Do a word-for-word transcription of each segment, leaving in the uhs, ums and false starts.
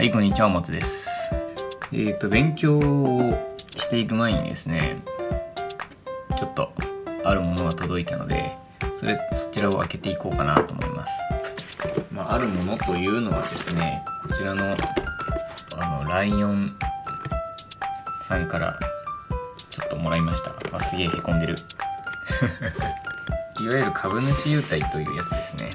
はい、こんにちは、おもつです。えっと、勉強をしていく前にですね、ちょっとあるものが届いたので、それ、そちらを開けていこうかなと思います。まあ、あるものというのはですね、こちらの、あの、ライオンさんからちょっともらいました。あ、すげえへこんでる。いわゆる株主優待というやつですね。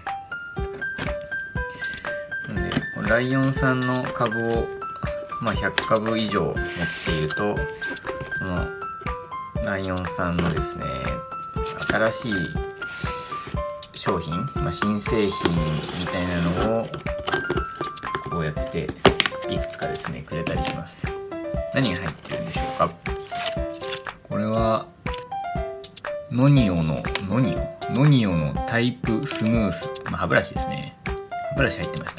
でライオンさんの株を、まあ、ひゃっかぶ以上持っていると、そのライオンさんのですね、新しい商品、まあ、新製品みたいなのをこうやっていくつかですねくれたりします。何が入ってるんでしょうか。これはノニオのノニオノニオのタイプスムース、まあ、歯ブラシですね。歯ブラシ入ってました。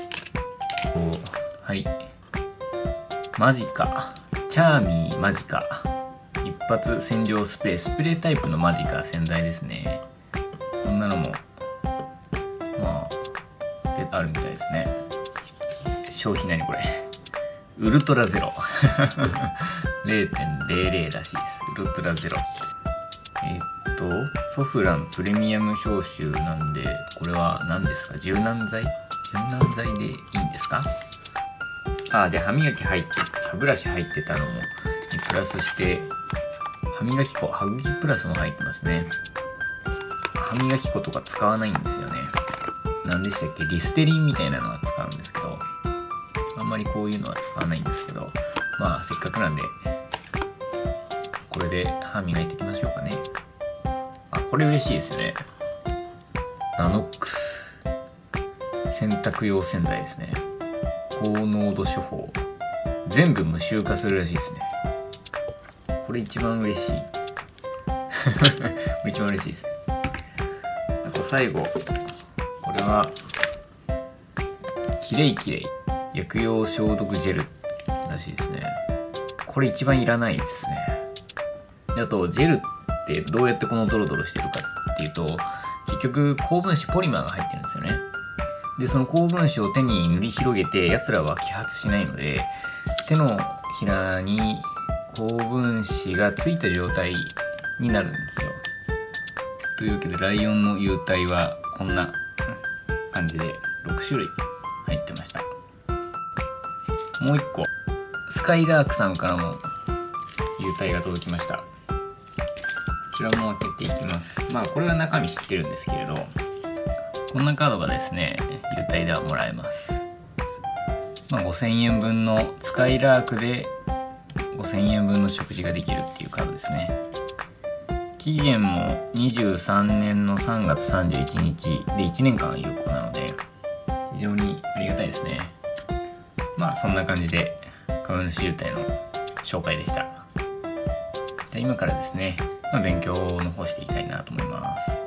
はい、マジカチャーミーマジカ一発洗浄スプレースプレータイプのマジカ洗剤ですね。こんなのもまあであるみたいですね。商品何これ、ウルトラゼロれいてんれいれい らしいです。ウルトラゼロ、えー、っとソフランプレミアム消臭なんで、これは何ですか。柔軟剤柔軟剤でいいんですか。あ、で歯磨き入って歯ブラシ入ってたのもにプラスして歯磨き粉、歯茎プラスも入ってますね。歯磨き粉とか使わないんですよね。何でしたっけ、リステリンみたいなのは使うんですけど、あんまりこういうのは使わないんですけど、まあせっかくなんでこれで歯磨いていきましょうかね。あ、これ嬉しいですね。ナノックス洗濯用洗剤ですね。高濃度処方、全部無臭化するらしいですね。これ一番嬉しい一番嬉しいです。あと最後、これはキレイキレイ薬用消毒ジェルらしいですね。これ一番いらないですね。であとジェルってどうやってこのドロドロしてるかっていうと、結局高分子ポリマーが入ってるんですよね。でその高分子を手に塗り広げて、やつらは揮発しないので、手のひらに高分子がついた状態になるんですよ。というわけでライオンの優待はこんな感じでろくしゅるい入ってました。もういっこスカイラークさんからも優待が届きました。こちらも開けていきます。まあこれは中身知ってるんですけれど、こんなカードがですね優待ではもらえます。まあ、ごせんえんぶんのスカイラークでごせんえんぶんの食事ができるっていうカードですね。期限もにじゅうさんねんのさんがつさんじゅういちにちでいちねんかん有効なので非常にありがたいですね。まあそんな感じで株主優待の紹介でした。で今からですね、まあ、勉強の方していきたいなと思います。